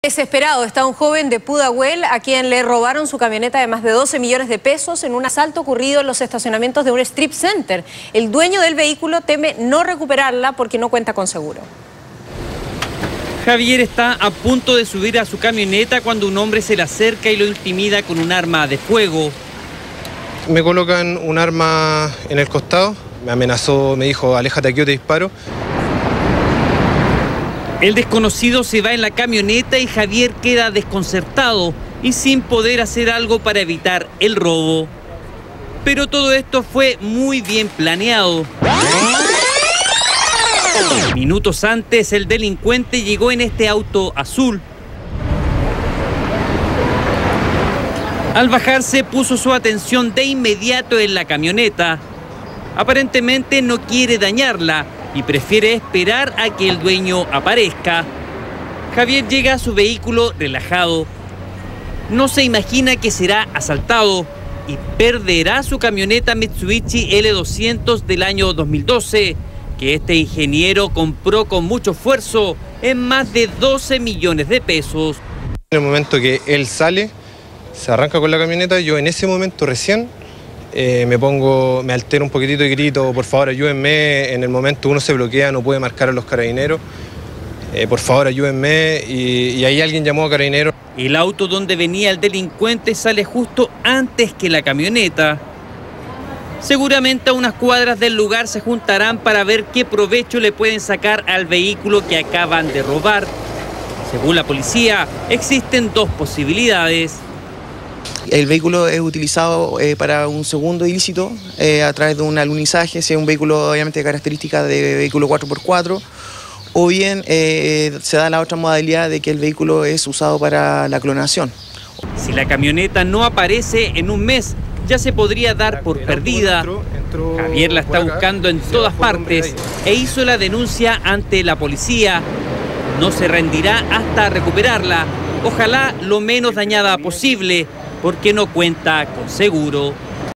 Desesperado está un joven de Pudahuel a quien le robaron su camioneta de más de 12 millones de pesos en un asalto ocurrido en los estacionamientos de un strip center. El dueño del vehículo teme no recuperarla porque no cuenta con seguro. Javier está a punto de subir a su camioneta cuando un hombre se le acerca y lo intimida con un arma de fuego. Me colocan un arma en el costado, me amenazó, me dijo, aléjate aquí o te disparo. El desconocido se va en la camioneta y Javier queda desconcertado y sin poder hacer algo para evitar el robo. Pero todo esto fue muy bien planeado. Minutos antes, el delincuente llegó en este auto azul. Al bajarse, puso su atención de inmediato en la camioneta. Aparentemente no quiere dañarla y prefiere esperar a que el dueño aparezca. Javier llega a su vehículo relajado. No se imagina que será asaltado y perderá su camioneta Mitsubishi L200 del año 2012, que este ingeniero compró con mucho esfuerzo en más de 12 millones de pesos. En el momento que él sale, se arranca con la camioneta, yo en ese momento recién me altero un poquitito y grito, por favor ayúdenme. En el momento uno se bloquea, no puede marcar a los carabineros, por favor ayúdenme, y ahí alguien llamó a carabineros. El auto donde venía el delincuente sale justo antes que la camioneta. Seguramente a unas cuadras del lugar se juntarán para ver qué provecho le pueden sacar al vehículo que acaban de robar. Según la policía, existen dos posibilidades. El vehículo es utilizado para un segundo ilícito a través de un alunizaje, si es un vehículo obviamente de características de vehículo 4x4, o bien se da la otra modalidad de que el vehículo es usado para la clonación. Si la camioneta no aparece en un mes, ya se podría dar por perdida. Javier la está buscando en todas partes e hizo la denuncia ante la policía. No se rendirá hasta recuperarla, ojalá lo menos dañada posible, porque no cuenta con seguro.